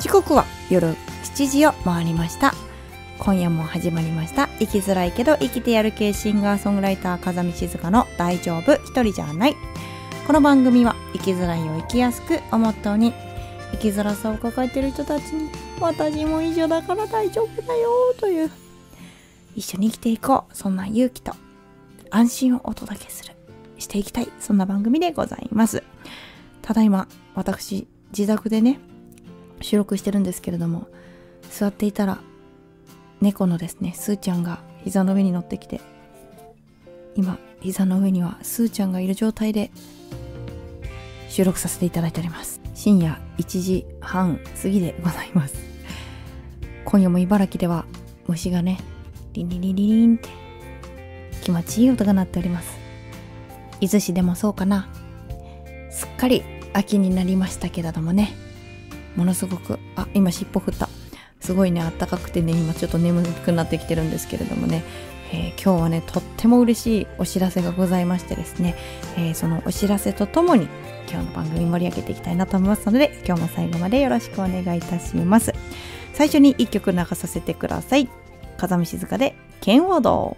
時刻は夜7時を回りました。今夜も始まりました。生きづらいけど生きてやる系シンガーソングライター風見静香の大丈夫一人じゃない。この番組は生きづらいを生きやすくをモットーに、生きづらさを抱えている人たちに私も一緒だから大丈夫だよという、一緒に生きていこう、そんな勇気と安心をお届けしていきたい、そんな番組でございます。ただいま私自宅でね収録してるんですけれども、座っていたら猫のですねスーちゃんが膝の上に乗ってきて、今膝の上にはスーちゃんがいる状態で収録させていただいております。深夜1時半過ぎでございます。今夜も茨城では虫がねリンリンリンリンって気持ちいい音が鳴っております。伊豆市でもそうかな。すっかり秋になりましたけれどもね、ものすごく今尻尾振った、すごいね暖かくてね、今ちょっと眠くなってきてるんですけれどもね、今日はねとっても嬉しいお知らせがございましてですね、そのお知らせとともに今日の番組盛り上げていきたいなと思いますので、今日も最後までよろしくお願いいたします。最初に1曲流させてください。風見静香で剣を道。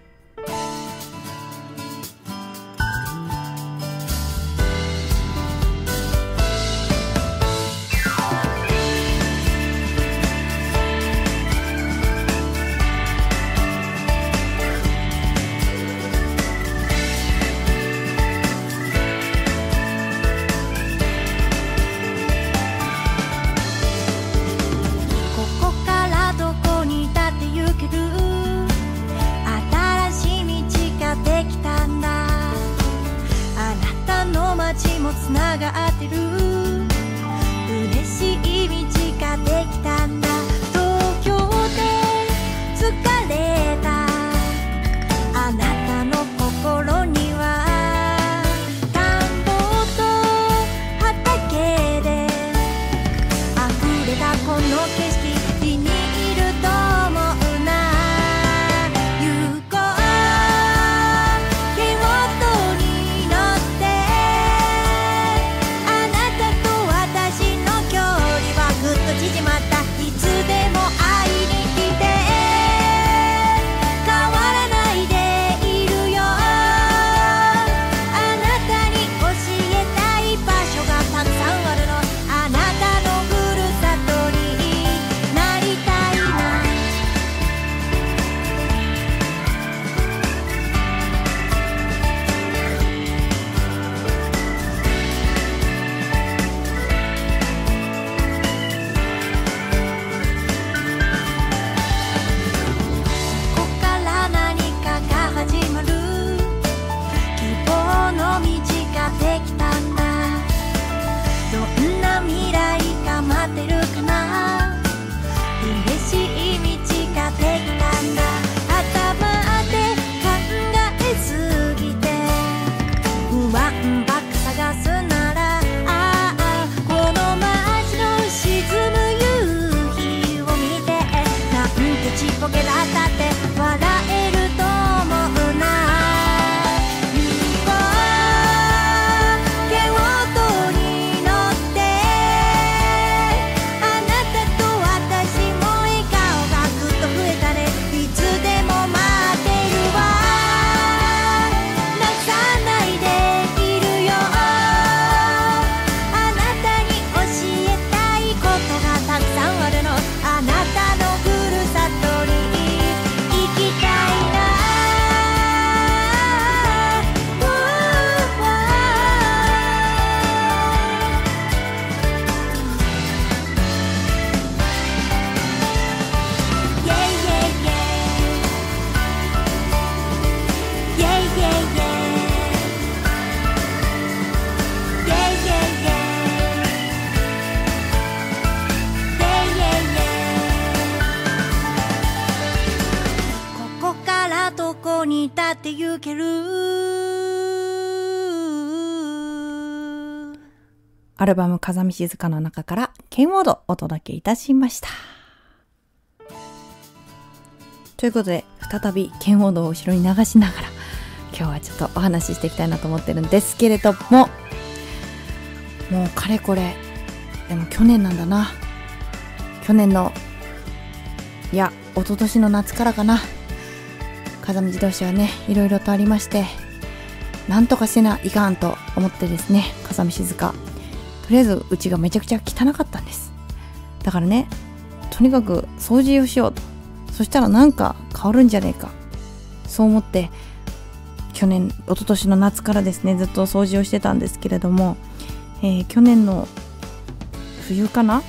つながってる、嬉しい道ができたんだ。東京で疲れたあなたの心には、田んぼと畑で溢れたこの景色気に入ると思うな。行こう剣を道に乗って、縮まった、いつでも会いに来て、変わらないでいるよ。あなたに教えたい場所がたくさんあるの。あなたのふるさとになりたいな。できたんだ。どんな未来が待ってるかな。嬉しい道ができたんだ。頭で考えすぎて不安ばっか探すなら、この街の沈む夕日を見て、なんてちっぽけだったって笑えると思うな。にだって行ける。 アルバム風見静香の中から剣を道お届けいたしました。ということで再び剣を道を後ろに流しながら今日はちょっとお話ししていきたいなと思ってるんですけれども、もうかれこれでも去年なんだな、 去年のいや一昨年の夏からかな、風見自動車はねいろいろとありまして、なんとかせないかんと思ってですね、風見静香とりあえずうちがめちゃくちゃ汚かったんです。だからね、とにかく掃除をしようと、そしたらなんか変わるんじゃねえか、そう思って一昨年の夏からですねずっと掃除をしてたんですけれども、去年の冬かな、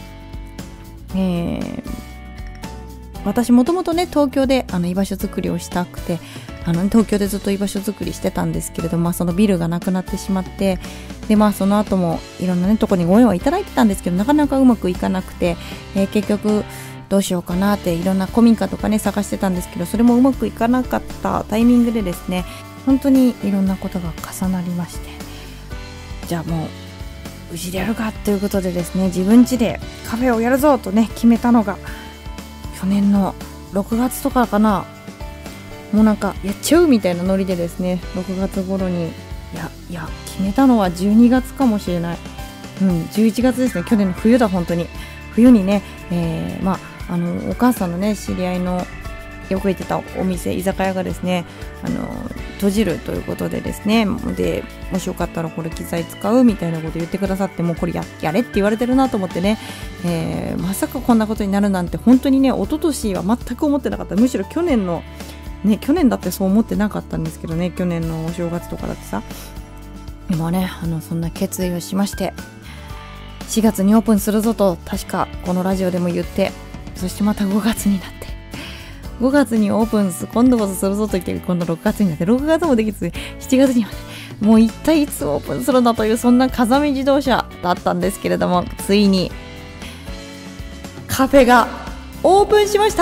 私もともとね東京で居場所作りをしたくて、東京でずっと居場所作りしてたんですけれども、そのビルがなくなってしまって、でその後もいろんなねとこにご縁はいただいてたんですけど、なかなかうまくいかなくて、結局どうしようかなっていろんな古民家とかね探してたんですけど、それもうまくいかなかったタイミングでですね、本当にいろんなことが重なりまして、じゃあもううちでやるかということでですね、自分家でカフェをやるぞとね決めたのが去年の6月とかかな。もうなんかやっちゃうみたいなノリでですね、6月頃にいや決めたのは12月かもしれない、11月ですね。去年の冬だ、本当に冬にね、お母さんのね知り合いのよく行ってたお店、居酒屋がですね閉じるということでですね、でもしよかったらこれ機材使うみたいなこと言ってくださって、もうこれ やれって言われてるなと思ってね、まさかこんなことになるなんて本当にね、一昨年は全く思ってなかった。むしろ去年だってそう思ってなかったんですけどね、去年のお正月とかだってさ。今ねそんな決意をしまして、4月にオープンするぞと確かこのラジオでも言って、そしてまた5月になって、5月にオープン今度こそするぞと言って、今度6月になって、6月もできず7月にはね、もう一体いつオープンするんだという、そんな風見自動車だったんですけれども、ついにカフェがオープンしました。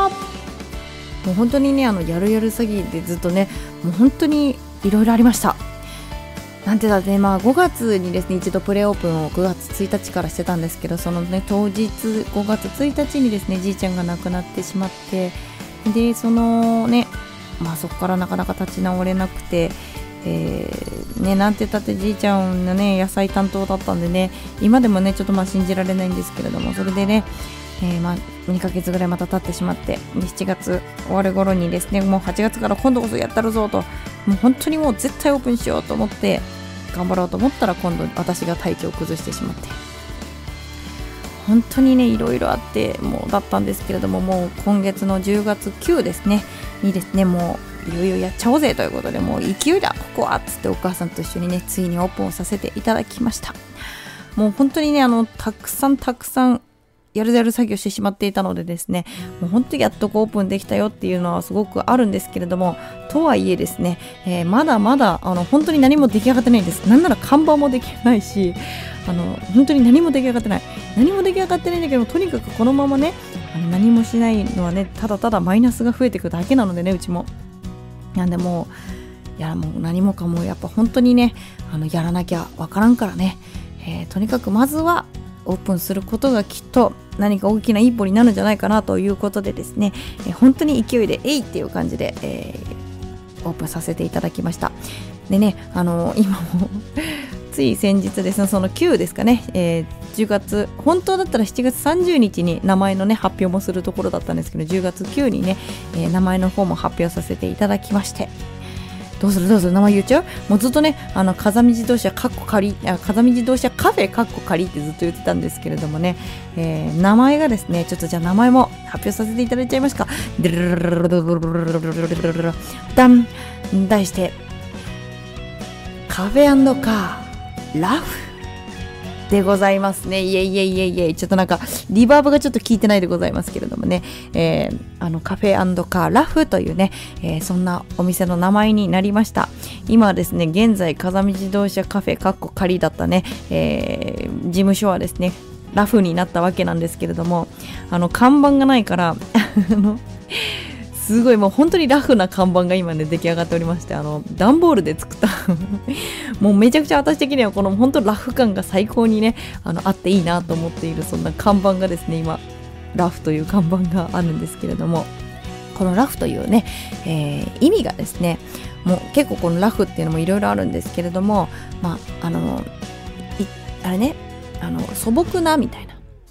もう本当にねやる詐欺でずっとね、もう本当にいろいろありました。なんてだって5月にですね一度プレオープンを9月1日からしてたんですけど、そのね当日5月1日にですねじいちゃんが亡くなってしまって、でそのねそこからなかなか立ち直れなくて、なんて言ったってじいちゃんのね野菜担当だったんでね、今でもねちょっと信じられないんですけれども、それでね2ヶ月ぐらいまた経ってしまって、7月終わる頃にですね、もう8月から今度こそやったるぞと、もう本当にもう絶対オープンしようと思って頑張ろうと思ったら、今度私が体調を崩してしまって、本当にねいろいろあってもうだったんですけれども、もう今月の10月9ですねにですね、もういよいよやっちゃおうぜということで、もう勢いだここはっつってお母さんと一緒にねついにオープンをさせていただきました。もう本当にねたくさんやる作業してしまっていたのでですね、もう本当にやっとオープンできたよっていうのはすごくあるんですけれども、とはいえですね、まだまだ本当に何も出来上がってないんです。なんなら看板もできないし、本当に何も出来上がってないんだけど、とにかくこのままね何もしないのはね、ただただマイナスが増えていくだけなのでね、うちもなんでもう何もかもやっぱ本当にねやらなきゃわからんからね、とにかくまずはオープンすることがきっと何か大きな一歩になるんじゃないかなということでですね、本当に勢いでっていう感じで、オープンさせていただきました。でね今もつい先日ですね、その9ですかね、10月本当だったら7月30日に名前のね発表もするところだったんですけど、10月9にね、名前の方も発表させていただきまして、どうする名前言っちゃう。もうずっとね風見自動車風見自動車カフェってずっと言ってたんですけれどもね、名前がですね、ちょっとじゃあ名前も発表させていただいちゃいますか。題してカフェ&カーラフでございますね。イエイちょっとなんかリバーブがちょっと効いてないでございますけれどもね、カフェ&カーラフというね、そんなお店の名前になりました。今はですね現在風見自動車カフェ仮だったね、事務所はですねラフになったわけなんですけれども、看板がないからすごいもう本当にラフな看板が今ね出来上がっておりまして、段ボールで作ったもうめちゃくちゃ私的にはこの本当ラフ感が最高にねあっていいなと思っている、そんな看板がですね今ラフという看板があるんですけれども、このラフというね、意味がですね、もう結構このラフっていうのもいろいろあるんですけれども、あれね素朴なみたいな、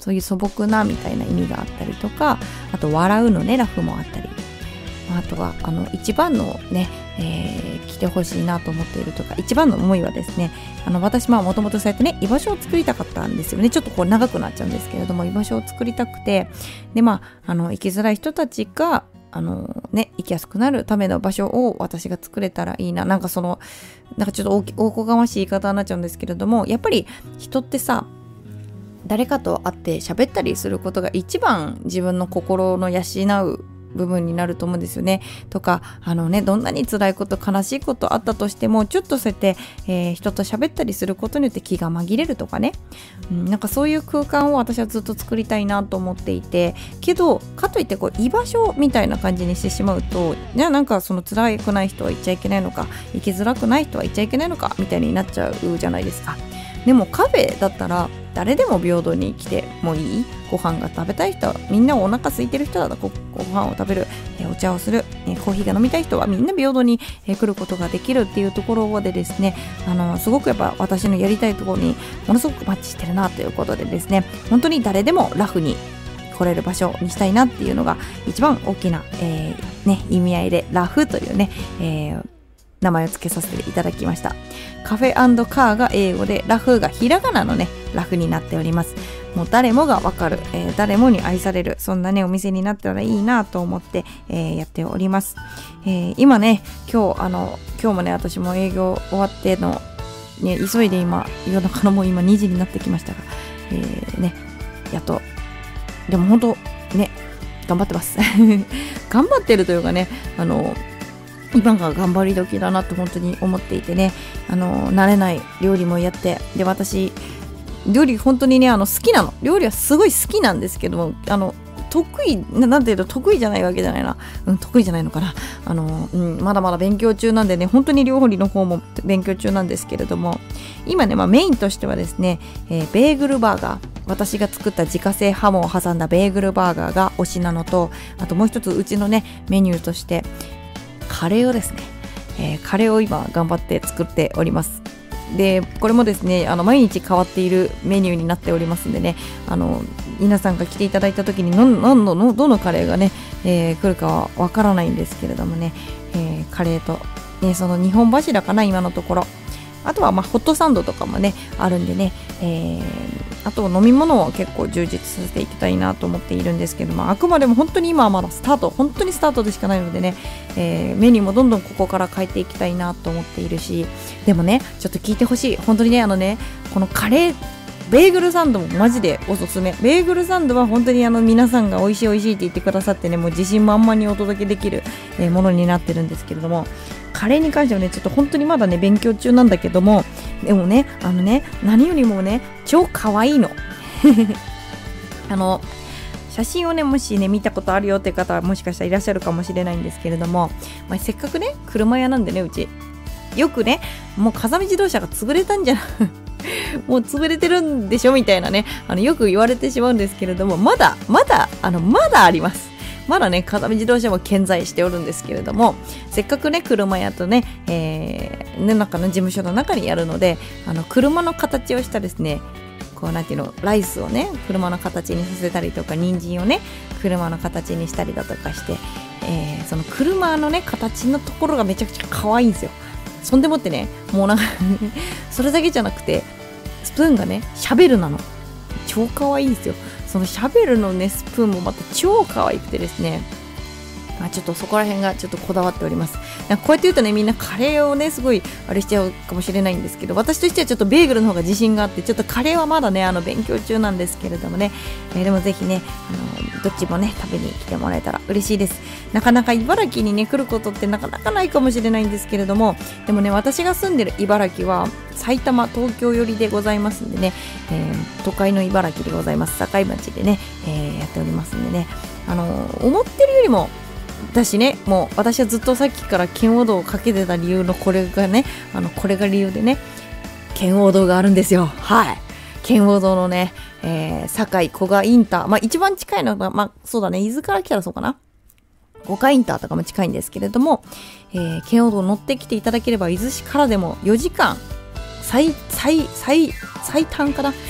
そういう素朴なみたいな意味があったりとか、あと笑うのねラフもあったり、あとは一番のね、来てほしいなと思っているとか、一番の思いはですね、私もともとそうやってね居場所を作りたかったんですよね。ちょっとこう長くなっちゃうんですけれども、居場所を作りたくて、で生きづらい人たちが生きやすくなるための場所を私が作れたらいいな。なんかちょっとおこがましい言い方になっちゃうんですけれども、やっぱり人ってさ、誰かと会って喋ったりすることが一番自分の心の養う部分になると思うんですよね。とかどんなに辛いこと悲しいことあったとしても、ちょっとそうやって、人と喋ったりすることによって気が紛れるとかね、なんかそういう空間を私はずっと作りたいなと思っていて、けどかといってこう居場所みたいな感じにしてしまうと、じゃあなんかその辛くない人は行っちゃいけないのか、生きづらくない人は行っちゃいけないのかみたいになっちゃうじゃないですか。でもカフェだったら誰でも平等に来てもいい。ご飯が食べたい人はみんなお腹空いてる人だったらご飯を食べる、お茶をする、コーヒーが飲みたい人はみんな平等に、来ることができるっていうところでですね、すごくやっぱ私のやりたいところにものすごくマッチしてるなということでですね、本当に誰でもラフに来れる場所にしたいなっていうのが一番大きな、意味合いでラフというね、名前を付けさせていただきました。カフェ&カーが英語で、ラフがひらがなのねラフになっております。もう誰もがわかる、誰もに愛される、そんなねお店になったらいいなと思って、やっております。今ね今日もね私も営業終わっての、ね、急いで今夜中のもう今2時になってきましたが、やっとでも本当ね頑張ってます頑張ってるというかね、今が頑張り時だなと本当に思っていてね、慣れない料理もやって、で私料理本当にね好きなの、料理はすごい好きなんですけども、得意なんていうと得意じゃないわけじゃないな、得意じゃないのかな、まだまだ勉強中なんでね、本当に料理の方も勉強中なんですけれども、今ね、メインとしてはですね、ベーグルバーガー、私が作った自家製ハモを挟んだベーグルバーガーが推しなのと、あともう一つうちのねメニューとしてカレーをですね、カレーを今頑張って作っております。でこれもですね毎日変わっているメニューになっておりますんでね、皆さんが来ていただいた時にどのカレーがね、来るかはわからないんですけれどもね、カレーと、その2本柱かな今のところ。あとはホットサンドとかもねあるんでね、あと飲み物を結構充実させていきたいなと思っているんですけども、あくまでも本当に今はまだ本当にスタートでしかないのでね、メニューもどんどんここから変えていきたいなと思っているし、でもねちょっと聞いてほしい、本当にねこのカレーベーグルサンドもマジでおすすめ。ベーグルサンドは本当に皆さんが美味しい美味しいって言ってくださってね、もう自信満々にお届けできる、ものになってるんですけれども、カレーに関してはねちょっと本当にまだね勉強中なんだけども、でもね何よりもね超可愛いの写真をねもしね見たことあるよって方はもしかしたらいらっしゃるかもしれないんですけれども、せっかくね車屋なんでね、うちよくねもう風見自動車が潰れたんじゃないもう潰れてるんでしょみたいなねよく言われてしまうんですけれども、まだあります。まだね風見自動車も健在しておるんですけれども、せっかくね車屋とね、中の事務所の中にやるので、車の形をしたですね、こうなんていうの、ライスをね車の形にさせたりとか、人参をね車の形にしたりだとかして、その車のね形のところがめちゃくちゃ可愛いんですよ。そんでもってね、もうなんかそれだけじゃなくてスプーンがねシャベルなの、超可愛いんですよ。そのシャベルのねスプーンもまた超可愛くてですね、ちょっとそこら辺がちょっとこだわっております。こうやって言うとねみんなカレーをねすごいあれしちゃうかもしれないんですけど、私としてはちょっとベーグルの方が自信があって、ちょっとカレーはまだね勉強中なんですけれどもね、でもぜひねどっちもね食べに来てもらえたら嬉しいです。なかなか茨城にね来ることってなかなかないかもしれないんですけれども、でもね私が住んでる茨城は埼玉東京寄りでございますんでね、都会の茨城でございます。境町でね、やっておりますんでね、思ってるよりもだしね、もう私はずっとさっきから圏央道をかけてた理由のこれがね、これが理由でね、圏央道があるんですよ。はい、圏央道のね、堺古賀インター、一番近いのがそうだね、伊豆から来たらそうかな、五日インターとかも近いんですけれども、圏央道乗ってきていただければ伊豆市からでも4時間最短かな、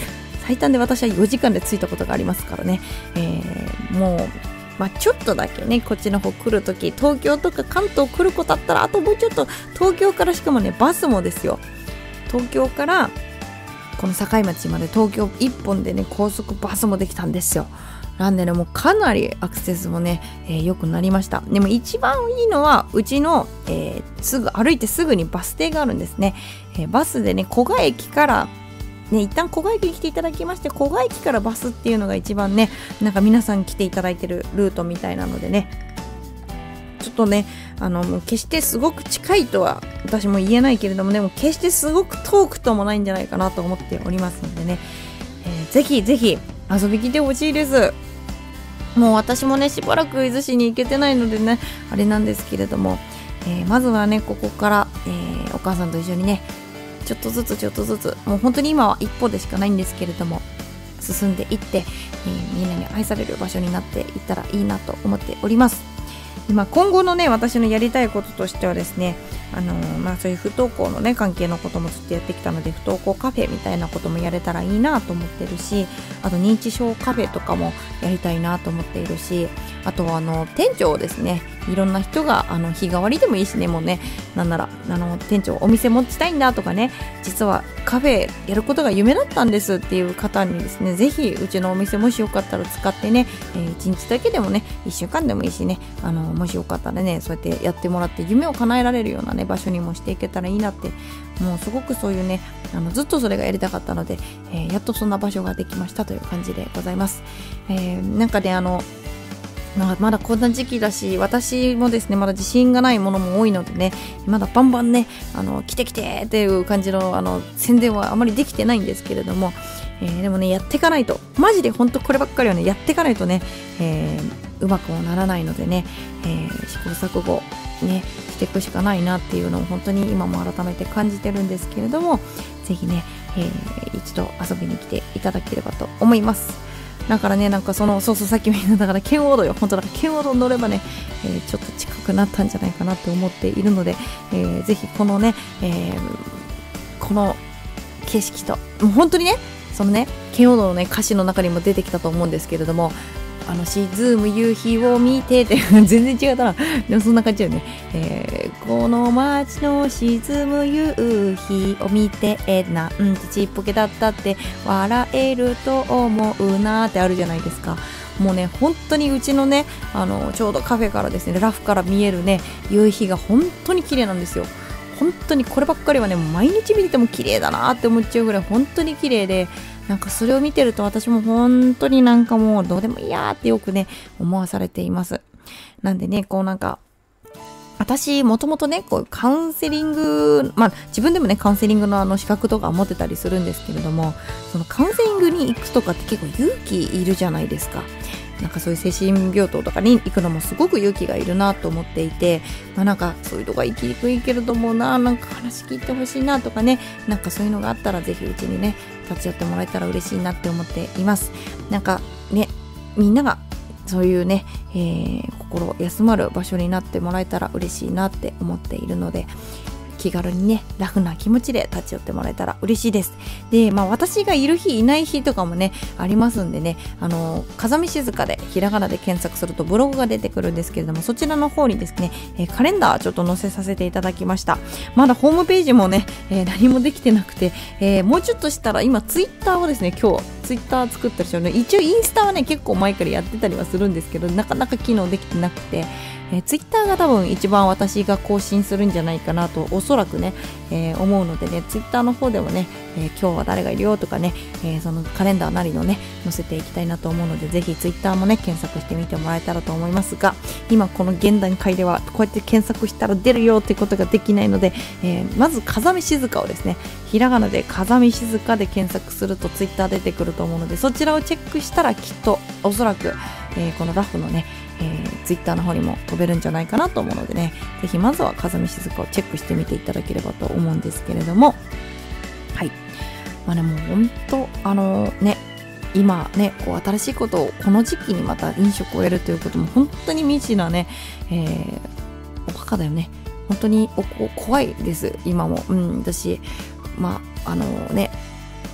最短で私は4時間で着いたことがありますからね、もうちょっとだけねこっちの方来るとき、東京とか関東来ることあったらあともうちょっと、東京からしかもねバスもですよ、東京からこの境町まで東京1本でね高速バスもできたんですよ。なんでねもうかなりアクセスもね、良くなりました。でも一番いいのはうちの、すぐ歩いてすぐにバス停があるんですね。バスでね古賀駅からね、一旦古賀駅に来ていただきまして、古賀駅からバスっていうのが一番ね、なんか皆さん来ていただいてるルートみたいなのでね、ちょっとねもう決してすごく近いとは私も言えないけれどもね、もう決してすごく遠くともないんじゃないかなと思っておりますのでね、ぜひぜひ遊びに来てほしいです。もう私もねしばらく伊豆市に行けてないのでねあれなんですけれども、まずはねここから、お母さんと一緒にねちょっとずつもう本当に今は一歩でしかないんですけれども進んでいって、みんなに愛される場所になっていったらいいなと思っております。で今後のね私のやりたいこととしてはですね、そういう不登校のね関係のこともずっとやってきたので、不登校カフェみたいなこともやれたらいいなと思ってるし、あと認知症カフェとかもやりたいなと思っているし、あとは店長をですね、いろんな人が日替わりでもいいしね、もうねなんなら店長お店持ちたいんだとかね、実はカフェやることが夢だったんですっていう方にですね、ぜひうちのお店もしよかったら使ってね、1日だけでもね1週間でもいいしね、もしよかったらねそうやってやってもらって夢を叶えられるようなね場所にもしていけたらいいなって、もうすごくそういうねずっとそれがやりたかったので、やっとそんな場所ができましたという感じでございます。なんかねまだこんな時期だし、私もですねまだ自信がないものも多いのでね、まだバンバンね来てっていう感じの宣伝はあまりできてないんですけれども、でもねやっていかないと、マジで本当こればっかりはねやっていかないとね、うまくもならないのでね、試行錯誤ねしていくしかないなっていうのを本当に今も改めて感じてるんですけれども、ぜひね、一度遊びに来ていただければと思います。だからねそうさっきも言っただから圏央道よ、本当だから圏央道乗ればね、ちょっと近くなったんじゃないかなと思っているので、ぜひこのね、この景色ともう本当にねそのね圏央道のね歌詞の中にも出てきたと思うんですけれども、沈む夕日を見てって全然違ったな、でもそんな感じよね、この街の沈む夕日を見てなんてちっぽけだったって笑えると思うなってあるじゃないですか。もうね本当にうちのねちょうどカフェからですねラフから見えるね夕日が本当に綺麗なんですよ。本当にこればっかりはね毎日見てても綺麗だなって思っちゃうぐらい本当に綺麗で、それを見てると私も本当にもうどうでもいいやってよくね思わされています。なんでね私もともとねこうカウンセリング、自分でもねカウンセリングの資格とか持ってたりするんですけれども、そのカウンセリングに行くとかって結構勇気いるじゃないですか。そういう精神病棟とかに行くのもすごく勇気がいるなと思っていて、そういうとこは行きにくいけれども話聞いてほしいなとかね、そういうのがあったらぜひうちにね立ち寄ってもらえたら嬉しいなって思っています。みんながそういうね、心休まる場所になってもらえたら嬉しいなって思っているので、気軽にねラフな気持ちで立ち寄ってもらえたら嬉しいです。で私がいる日いない日とかもねありますんでね、風見静香でひらがなで検索するとブログが出てくるんですけれども、そちらの方にですね、カレンダーちょっと載せさせていただきました。まだホームページもね、何もできてなくて、もうちょっとしたら今ツイッターをですね今日ツイッター作ったりしてるので、一応インスタはね結構前からやってたりはするんですけど、なかなか機能できてなくて、ツイッターが多分一番私が更新するんじゃないかなとおそらくね、思うのでね、ツイッターの方でもね、今日は誰がいるよとかね、そのカレンダーなりのね載せていきたいなと思うので、ぜひツイッターもね検索してみてもらえたらと思いますが、今この現段階ではこうやって検索したら出るよってことができないので、まず風見静香をですねひらがなで風見静香で検索するとツイッター出てくると思うので、そちらをチェックしたらきっとおそらく、このラフのねツイッターの方にも飛べるんじゃないかなと思うのでね、ぜひまずは風見静香をチェックしてみていただければと思うんですけれども、はい、もう本当今ねこう新しいことをこの時期にまた飲食をやるということも本当に未知なね、おバカだよね、本当に怖いです今も、私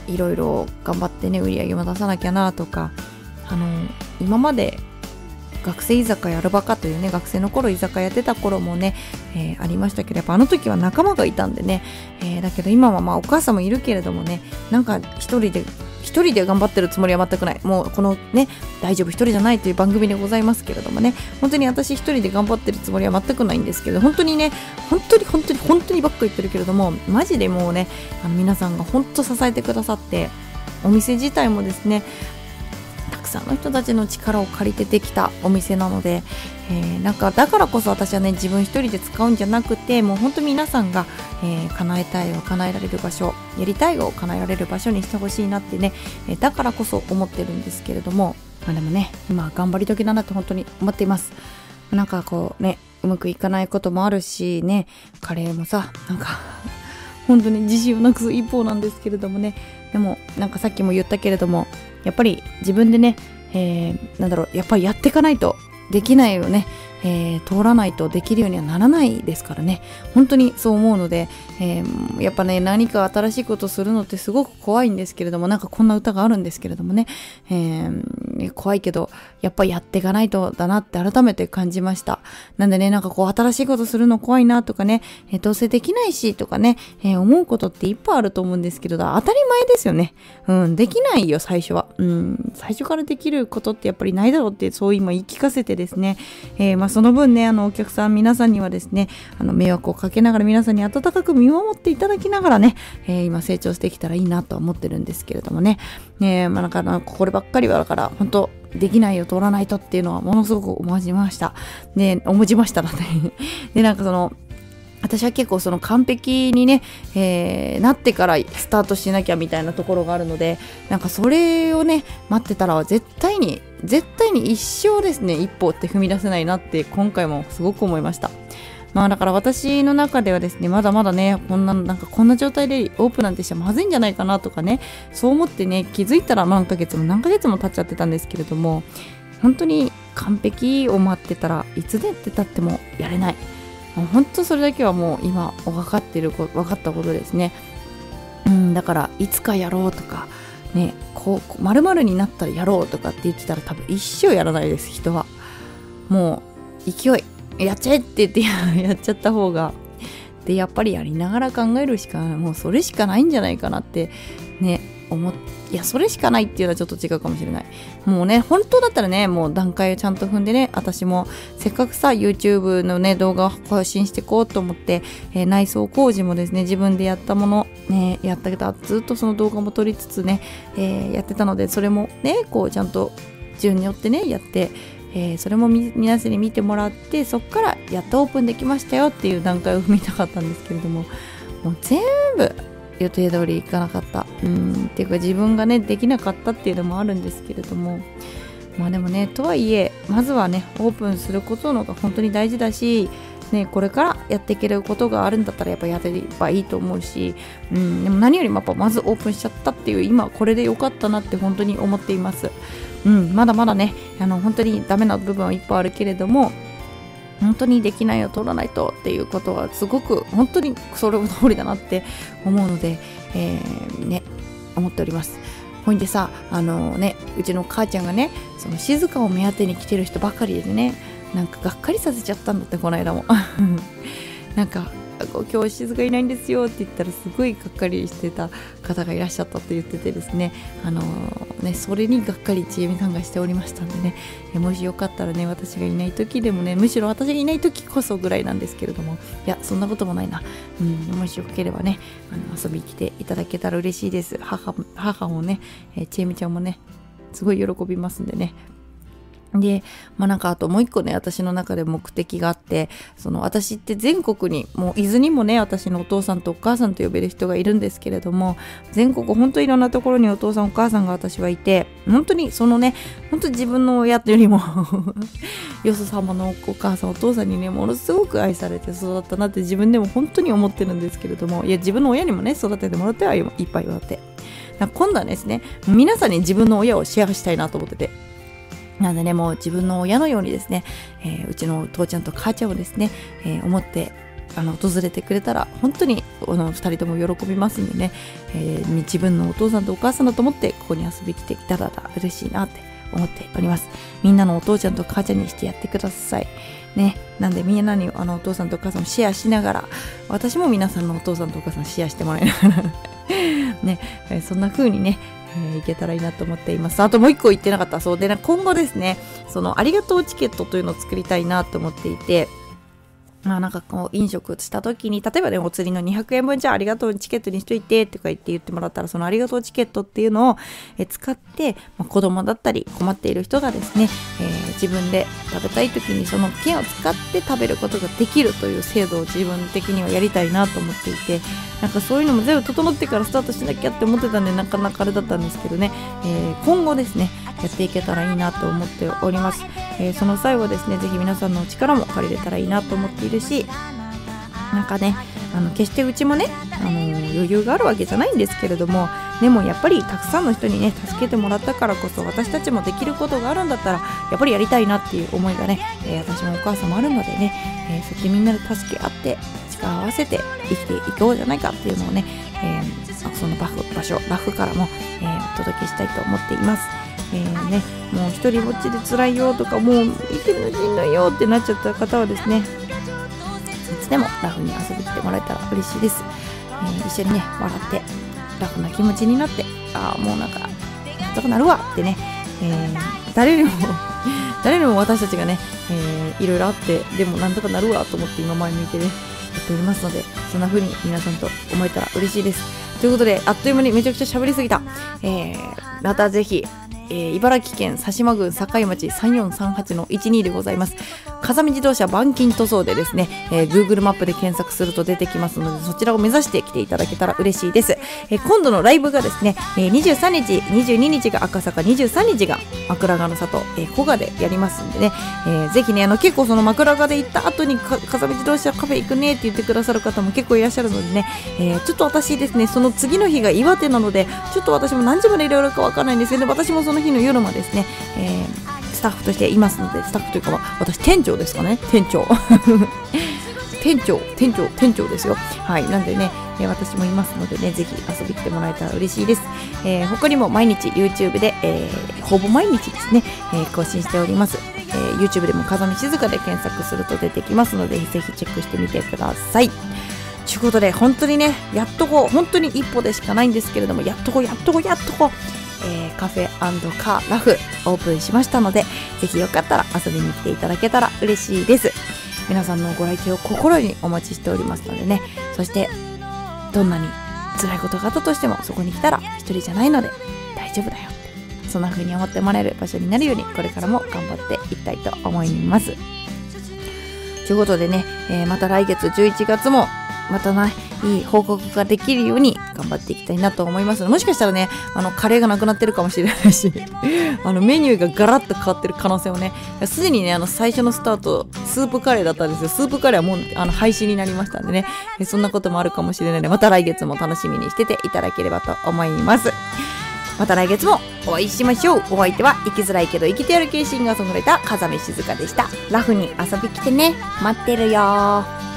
いろいろ頑張ってね売り上げも出さなきゃなとか、今まで学生居酒屋アルバカというね学生の頃居酒屋やってた頃もね、ありましたけど、やっぱあの時は仲間がいたんでね、だけど今はお母さんもいるけれどもね、なんか一人で頑張ってるつもりは全くない。もうこのね大丈夫一人じゃないという番組でございますけれどもね、本当に私一人で頑張ってるつもりは全くないんですけど、本当にね本当にばっか言ってるけれども、マジでもうね皆さんが本当支えてくださって、お店自体もですねたくさんの人たちの力を借りてできたお店なので、なんかだからこそ私はね自分一人で使うんじゃなくて、もう本当に皆さんが、叶えたいを叶えられる場所、やりたいを叶えられる場所にしてほしいなってね、だからこそ思ってるんですけれども、でもね今頑張り時だなって本当に思っています。なんかこうねうまくいかないこともあるしね、カレーもさなんか本当に自信をなくす一方なんですけれどもね、でもなんかさっきも言ったけれども、やっぱり自分でね、やっぱりやっていかないとできないよね、通らないとできるようにはならないですからね、本当にそう思うので、やっぱね何か新しいことをするのってすごく怖いんですけれども、なんかこんな歌があるんですけれどもね、怖いけどやっぱりやっていかないとだなって改めて感じました。なんでねなんかこう新しいことするの怖いなとかね、どうせできないしとかね、思うことっていっぱいあると思うんですけど、当たり前ですよね。できないよ最初は。最初からできることってやっぱりないだろうって、そう今言い聞かせてですね、その分ねお客さん皆さんにはですね迷惑をかけながら、皆さんに温かく見守っていただきながらね、今成長してきたらいいなと思ってるんですけれどもね、なんかこればっかりはだから本当できないよ通らないとっていうのはものすごく思じましたね。でなんか私は結構完璧にね、なってからスタートしなきゃみたいなところがあるので、なんかそれをね待ってたら絶対に一生ですね一歩って踏み出せないなって今回もすごく思いました。だから私の中ではですねまだまだねこんな状態でオープンなんてしちゃまずいんじゃないかなとかね、そう思ってね気づいたら何ヶ月も経っちゃってたんですけれども、本当に完璧を待ってたらいつでってたってもやれない。本当それだけはもう今分かったことですね。だからいつかやろうとかね、こう〇〇になったらやろうとかって言ってたら多分一生やらないです。人はもう勢いやっちゃえって言ってやっちゃった方がで、やっぱりやりながら考えるしかもうそれしかないんじゃないかなってねいやそれしかないっていうのはちょっと違うかもしれない。もうね本当だったらねもう段階をちゃんと踏んでね、私もせっかくさ YouTube のね動画を更新していこうと思って、内装工事もですね自分でやったものねやったけどずっとその動画も撮りつつね、やってたので、それもねこうちゃんと順によってねやって、それも皆さんに見てもらって、そっからやっとオープンできましたよっていう段階を踏みたかったんですけれども、もう全部予定通りいかなかったっていうか自分がねできなかったっていうのもあるんですけれども、でもねとはいえまずはねオープンすることのが本当に大事だしね、これからやっていけることがあるんだったらやっぱやってればいいと思うし、でも何よりもやっぱまずオープンしちゃったっていう今これで良かったなって本当に思っています。まだまだね本当にダメな部分はいっぱいあるけれども、本当にできないを取らないとっていうことはすごく本当にそれ通りだなって思うので、思っております。ほいでさうちの母ちゃんがねその静かを目当てに来てる人ばかりでね、なんかがっかりさせちゃったんだって。この間もなんか今日静かいないんですよって言ったらすごいがっかりしてた方がいらっしゃったって言っててですね、それにがっかりちえみさんがしておりましたんでね、もしよかったらね私がいない時でもね、むしろ私がいない時こそぐらいなんですけれども、いやそんなこともないな、もしよければね遊びに来ていただけたら嬉しいです。母もね、ちえみちゃんもねすごい喜びますんでね。で、なんかあともう一個ね私の中で目的があって、私って全国にもう伊豆にもね私のお父さんとお母さんと呼べる人がいるんですけれども、全国本当にいろんなところにお父さんお母さんが私はいて、本当に本当自分の親よりもよそ様のお母さんお父さんにねものすごく愛されて育ったなって自分でも本当に思ってるんですけれども、いや自分の親にもね育ててもらってはいっぱい言われて、今度はですね皆さんに自分の親をシェアしたいなと思ってて、なんでねもう自分の親のようにですね、うちの父ちゃんと母ちゃんをですね、思って訪れてくれたら本当に2人とも喜びますんでね、自分のお父さんとお母さんだと思ってここに遊びに来てきたら嬉しいなって思っております。みんなのお父ちゃんと母ちゃんにしてやってくださいね。なんでみんなにお父さんとお母さんをシェアしながら、私も皆さんのお父さんとお母さんシェアしてもらいながらね、そんな風にね、いけたらいいなと思っています。あともう一個言ってなかった。そうでね、今後ですね、そのありがとうチケットというのを作りたいなと思っていて、なんかこう飲食した時に、例えばね、お釣りの200円分じゃあありがとうチケットにしといてとか言ってもらったら、そのありがとうチケットっていうのを使って、子供だったり困っている人がですね、自分で食べたい時にその券を使って食べることができるという制度を自分的にはやりたいなと思っていて、なんかそういうのも全部整ってからスタートしなきゃって思ってたんで、なかなかあれだったんですけどね、今後ですねやっていけたらいいなと思っております。その際はですね、ぜひ皆さんのお力も借りれたらいいなと思っているし、なんかね、決してうちもね、余裕があるわけじゃないんですけれども、でもやっぱりたくさんの人にね助けてもらったからこそ、私たちもできることがあるんだったらやっぱりやりたいなっていう思いがね、私もお母さんもあるのでね、そうやってみんなで助け合って力を合わせて生きていこうじゃないかっていうのをね、その場所ラフからも、お届けしたいと思っています。もう一人ぼっちで辛いよとか、もう生きるのしんどいよってなっちゃった方はですね、いつでもラフに遊びに来てもらえたら嬉しいです。一緒にね笑ってラフな気持ちになって、もうなんかなんとかなるわってね、誰よりも私たちがね、いろいろあって、でもなんとかなるわと思って今前向いてねやっておりますので、そんな風に皆さんと思えたら嬉しいです。ということで、あっという間にめちゃくちゃ喋りすぎた。またぜひ、茨城県佐島郡境町 3438-12 でございます。風見自動車板金塗装でですね、Google マップで検索すると出てきますので、そちらを目指して来ていただけたら嬉しいです。今度のライブがですね、23日22日が赤坂、23日が枕川の里、古賀でやりますんでね、ぜひね、結構その枕川で行った後に風見自動車カフェ行くねって言ってくださる方も結構いらっしゃるのでね、ちょっと私ですね、その次の日が岩手なので、ちょっと私も何時までいろいろかわからないんですけど、私もその日の夜もですね、スタッフとしていますので、スタッフというか私店長ですかね、店長ですよ。はい、なんでね、私もいますのでね、ぜひ遊びに来てもらえたら嬉しいです。他にも毎日 YouTube で、ほぼ毎日ですね、更新しております。YouTube でも風見静香で検索すると出てきますので、ぜひチェックしてみてください。ということで、本当にね、やっと本当に一歩でしかないんですけれども、やっとカフェ&カーラフオープンしましたので、ぜひよかったら遊びに来ていただけたら嬉しいです。皆さんのご来店を心にお待ちしておりますのでね、そしてどんなに辛いことがあったとしても、そこに来たら一人じゃないので大丈夫だよって、そんな風に思ってもらえる場所になるように、これからも頑張っていきたいと思います。ということでね、また来月11月もまたいい報告ができるように頑張っていきたいなと思います。もしかしたらね、カレーがなくなってるかもしれないしメニューがガラッと変わってる可能性もね、すでにね、最初のスタートスープカレーだったんですよ。スープカレーはもう廃止になりましたんでね、そんなこともあるかもしれないので、また来月も楽しみにしてていただければと思います。また来月もお会いしましょう。お相手は生きづらいけど生きてやる系シンガーソングライター風見静香でした。ラフに遊び来てね、待ってるよ。